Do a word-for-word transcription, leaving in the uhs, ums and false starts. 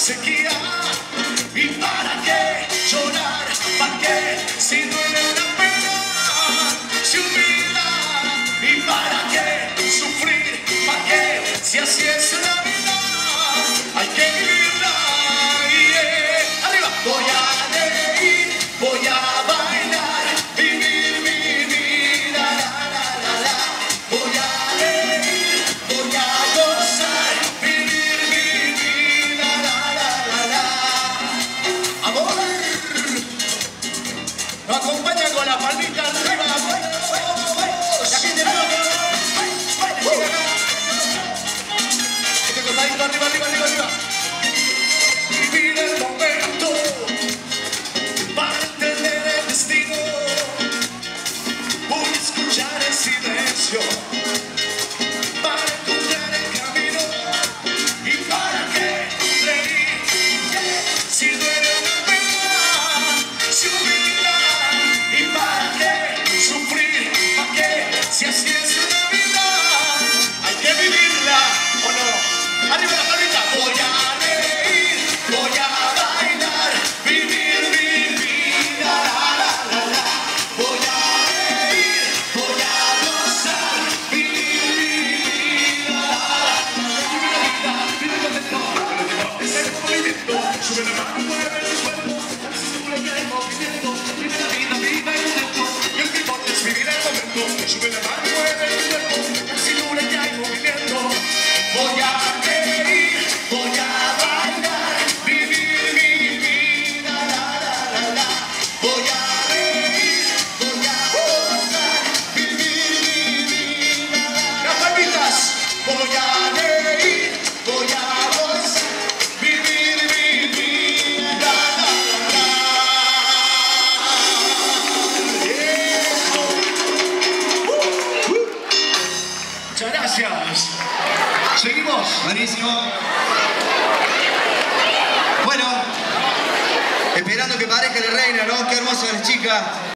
sequía. ¿Y para qué llorar? ¿Para qué? Si duele una pena, se humilla. ¿Y para qué sufrir? ¿Para qué? Si así es la vida, hay que vivirla. Yeah. Arriba. Voy a reír, voy a bailar, vivir mi vida. La, la, la, la. Voy a reír, voy a gozar, vivir mi vida. La, la, la, la. Amor, nos acompaña con la palmita arriba. Y aquí tenemos. Este costadito arriba, arriba, arriba, arriba. Vivir el momento para entender el destino. Voy a escuchar el silencio para encontrar el camino. ¿Y para qué reír? Si duele una pena, se olvida. ¿Y para qué sufrir? ¿Para qué? Si así es la vida, hay que vivirla, ¿o no? Arriba la palmita. Voy a reír, voy a bailar, vivir mi vida. La, la, la, la. Voy a reír, voy a gozar, vivir mi vida. La, la, la. Vive contento, es el movimiento. Sube la mano, mueve el cuerpo, simula que hay movimiento. Vive la vida, viva el momento. Y el que importa es vivir el momento. Sube la mano, mueve el cuerpo, simula que hay movimiento. Voy a reír, voy a bailar, vivir mi vida. La, la, la, la. Voy a reír, voy a gozar, vivir mi vida. Las palmitas. Voy a reír, voy a gozar, vivir mi vida. La, la, la, la. Eso. Uh, uh. Muchas gracias. Seguimos. Buenísimo. Bueno, esperando que parezca la reina, ¿no? Qué hermosa la chica.